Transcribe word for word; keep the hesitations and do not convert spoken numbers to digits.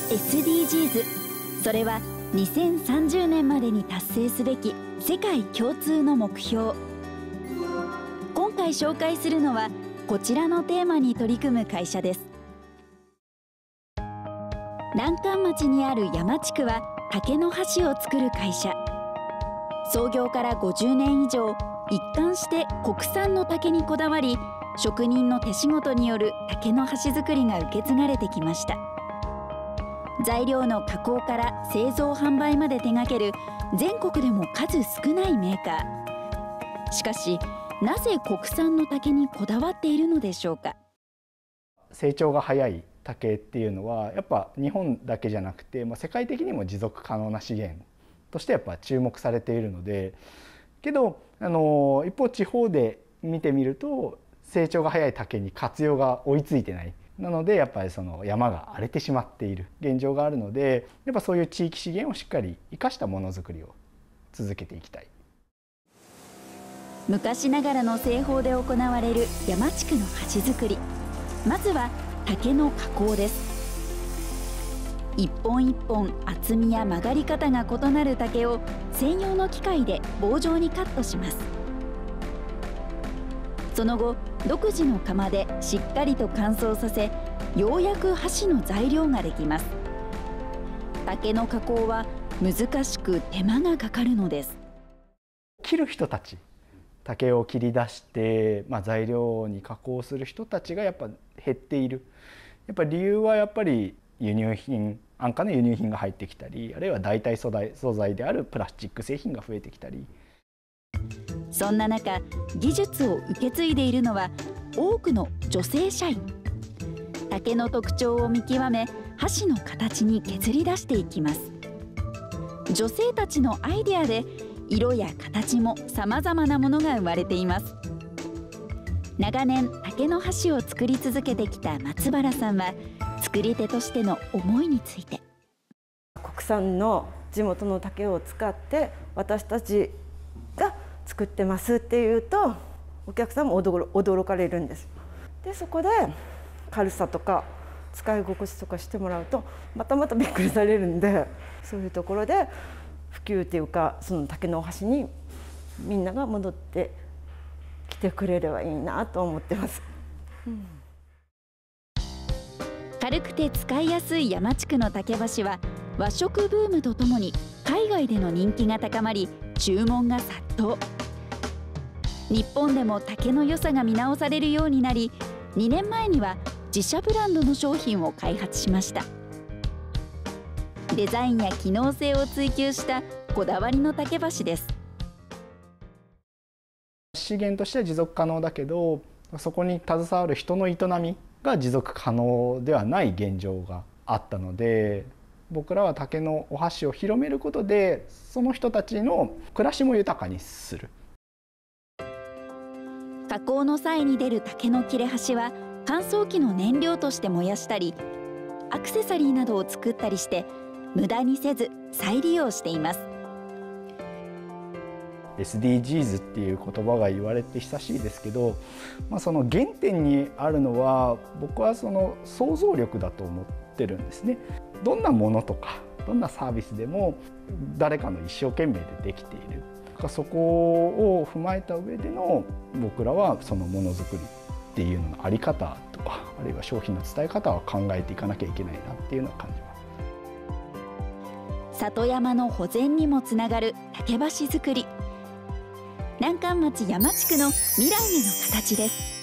エスディージーズ、それはにせんさんじゅうねんまでに達成すべき世界共通の目標。今回紹介するのはこちらのテーマに取り組む会社です。南関町にある山地区は竹の箸を作る会社。創業からごじゅうねん以上、一貫して国産の竹にこだわり、職人の手仕事による竹の箸作りが受け継がれてきました。材料の加工から製造販売まで手掛ける全国でも数少ないメーカー。しかし、なぜ国産の竹にこだわっているのでしょうか。 成長が早い竹っていうのはやっぱ日本だけじゃなくて、まあ、世界的にも持続可能な資源としてやっぱ注目されているので、けどあの一方地方で見てみると成長が早い竹に活用が追いついてない。なのでやっぱりその山が荒れてしまっている現状があるので、やっぱそういう地域資源をしっかり生かしたものづくりを続けていきたい。 昔ながらの製法で行われる山地区の箸作り。まずは竹の加工です。一本一本厚みや曲がり方が異なる竹を専用の機械で棒状にカットします。その後、独自の窯でしっかりと乾燥させ、ようやく箸の材料ができます。竹の加工は難しく手間がかかるのです。 切る人たち、竹を切り出して、まあ、材料に加工する人たちがやっぱ減っている。やっぱ理由はやっぱり輸入品、安価な輸入品が入ってきたり、あるいは代替素材素材であるプラスチック製品が増えてきたり。 そんな中、技術を受け継いでいるのは多くの女性社員。竹の特徴を見極め、箸の形に削り出していきます。女性たちのアイデアで色や形もさまざまなものが生まれています。長年竹の箸を作り続けてきた松原さんは、作り手としての思いについて。 国産の地元の竹を使って私たちが作ってますっていうと、お客さんも驚驚かれるんです。でそこで軽さとか使い心地とかしてもらうとまたまたびっくりされるんで、そういうところで普及っていうか、その竹のお箸にみんなが戻ってきてくれればいいなと思ってます。うん、 軽くて使いやすい山地区の竹箸は和食ブームとともに海外での人気が高まり、注文が殺到。日本でも竹の良さが見直されるようになり、にねんまえには自社ブランドの商品を開発しました。デザインや機能性を追求したこだわりの竹箸です。 資源としては持続可能だけど、そこに携わる人の営みが持続可能ではない現状があったので、僕らは竹のお箸を広めることでその人たちの暮らしも豊かにする。 加工の際に出る竹の切れ端は乾燥機の燃料として燃やしたり、アクセサリーなどを作ったりして無駄にせず再利用しています。 エスディージーズ っていう言葉が言われて久しいですけど、まあ、その原点にあるのは僕はその想像力だと思ってるんですね。どんなものとかどんなサービスでも誰かの一生懸命でできている。そこを踏まえた上での僕らはそのものづくりっていうのの在り方とか、あるいは商品の伝え方を考えていかなきゃいけないなっていうのを感じます。 里山の保全にもつながる竹箸作り。南関町山地区の未来への形です。